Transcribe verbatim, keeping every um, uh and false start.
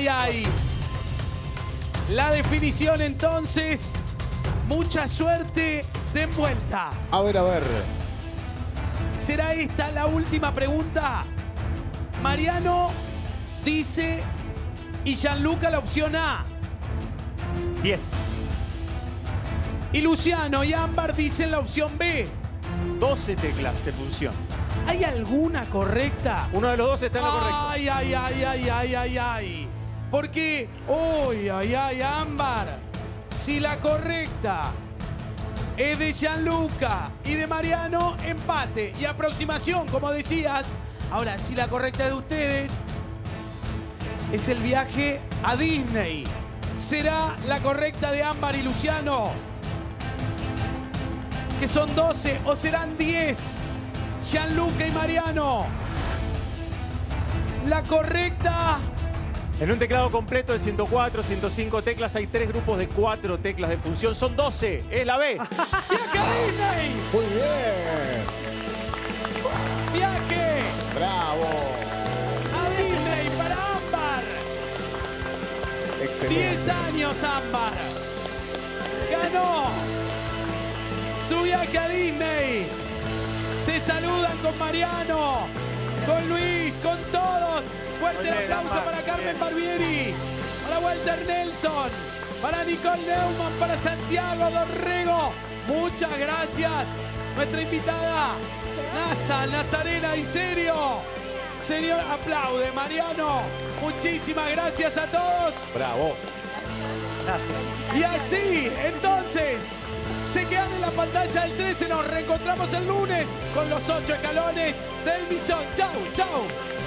ay, ay. La definición entonces. Mucha suerte de vuelta. A ver, a ver. ¿Será esta la última pregunta? Mariano dice y Gianluca la opción A. diez. Y Luciano y Ámbar dicen la opción B. doce teclas de función. ¿Hay alguna correcta? Uno de los dos está en lo correcto. Ay, ay, ay, ay, ay, ay, ay. Porque, uy, ay, ay, Ámbar. Si la correcta es de Gianluca y de Mariano, empate y aproximación, como decías. Ahora, si la correcta es de ustedes, es el viaje a Disney. ¿Será la correcta de Ámbar y Luciano? Que son doce o serán diez. Gianluca y Mariano. La correcta. En un teclado completo de ciento cuatro, ciento cinco teclas hay tres grupos de cuatro teclas de función. Son doce. Es la B. ¡Viaje a Disney! Muy bien. ¡Viaje Bravo. a Disney para Ámbar! Excelente. diez años Ámbar. Ganó su viaje a Disney. Se saludan con Mariano, con Luis, con todos. Fuerte el aplauso para Carmen Barbieri, para Walter Nelson, para Nicole Neumann, para Santiago Dorrego. Muchas gracias. Nuestra invitada, Nasa, Nazarena y Serio. Señor, aplaude, Mariano. Muchísimas gracias a todos. Bravo. Y así, entonces, se quedan en la pantalla del trece. Nos reencontramos el lunes con los ocho escalones del millón. Chau, chau.